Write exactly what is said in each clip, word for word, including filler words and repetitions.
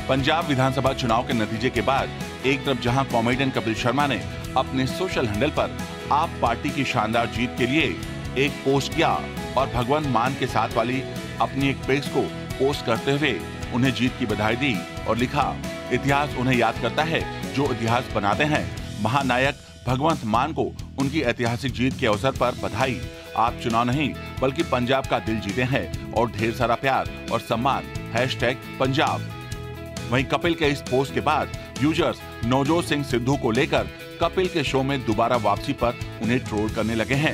पंजाब विधानसभा चुनाव के नतीजे के बाद एक तरफ जहां कॉमेडियन कपिल शर्मा ने अपने सोशल हैंडल पर आप पार्टी की शानदार जीत के लिए एक पोस्ट किया और भगवंत मान के साथ वाली अपनी एक पेज को पोस्ट करते हुए उन्हें जीत की बधाई दी और लिखा, इतिहास उन्हें याद करता है जो इतिहास बनाते हैं। महानायक भगवंत मान को उनकी ऐतिहासिक जीत के अवसर पर बधाई। आप चुनाव नहीं बल्कि पंजाब का दिल जीते हैं और ढेर सारा प्यार और सम्मान। हैशटैग पंजाब। वहीं कपिल के इस पोस्ट के बाद यूजर्स नवजोत सिंह सिद्धू को लेकर कपिल के शो में दोबारा वापसी पर उन्हें ट्रोल करने लगे हैं।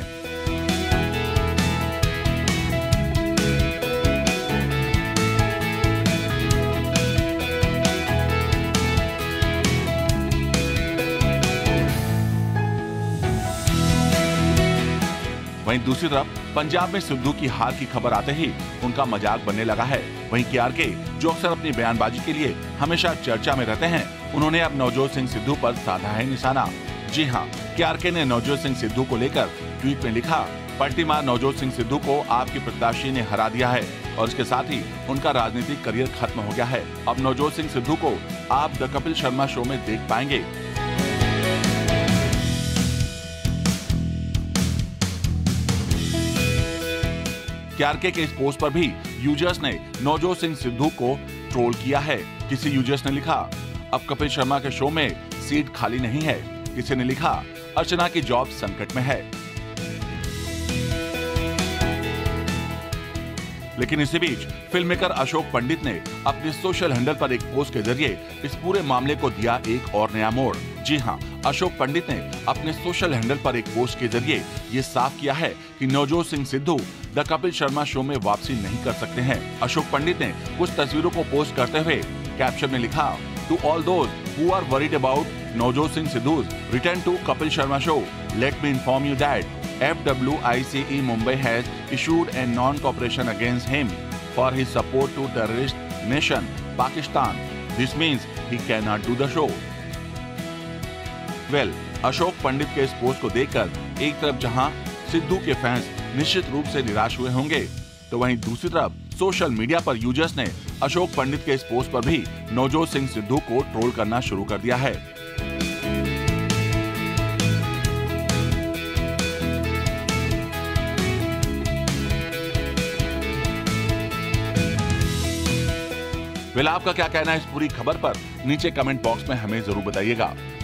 वहीं दूसरी तरफ पंजाब में सिद्धू की हार की खबर आते ही उनका मजाक बनने लगा है। वहीं केआरके जो अक्सर अपनी बयानबाजी के लिए हमेशा चर्चा में रहते हैं, उन्होंने अब नवजोत सिंह सिद्धू पर साधा है निशाना। जी हां, केआरके ने नवजोत सिंह सिद्धू को लेकर ट्वीट में लिखा, पलटी मार नवजोत सिंह सिद्धू को आपकी प्रत्याशी ने हरा दिया है और इसके साथ ही उनका राजनीतिक करियर खत्म हो गया है। अब नवजोत सिंह सिद्धू को आप द कपिल शर्मा शो में देख पाएंगे। केआरके के इस पोस्ट पर भी यूजर्स ने नवजोत सिंह सिद्धू को ट्रोल किया है। किसी यूजर्स ने लिखा, अब कपिल शर्मा के शो में सीट खाली नहीं है। किसी ने लिखा, अर्चना की जॉब संकट में है। लेकिन इसी बीच फिल्म मेकर अशोक पंडित ने अपने सोशल हैंडल पर एक पोस्ट के जरिए इस पूरे मामले को दिया एक और नया मोड़। जी हां, अशोक पंडित ने अपने सोशल हैंडल पर एक पोस्ट के जरिए ये साफ किया है कि नवजोत सिंह सिद्धू द कपिल शर्मा शो में वापसी नहीं कर सकते हैं। अशोक पंडित ने कुछ तस्वीरों को पोस्ट करते हुए कैप्शन में लिखा, to all those who are worried about Navjot Singh Sidhu's return to Kapil Sharma show, let me inform you that F W I C E Mumbai has issued a non-cooperation against him for his support to terrorist nation Pakistan. This means he cannot do the show. Well, Ashok Pandit के इस post को देखकर एक तरफ जहां सिद्धू के fans निश्चित रूप से निराश हुए होंगे, तो वहीं दूसरी तरफ सोशल मीडिया पर यूजर्स ने अशोक पंडित के इस पोस्ट पर भी नवजोत सिंह सिद्धू को ट्रोल करना शुरू कर दिया है। वेल, आपका क्या कहना है इस पूरी खबर पर नीचे कमेंट बॉक्स में हमें जरूर बताइएगा।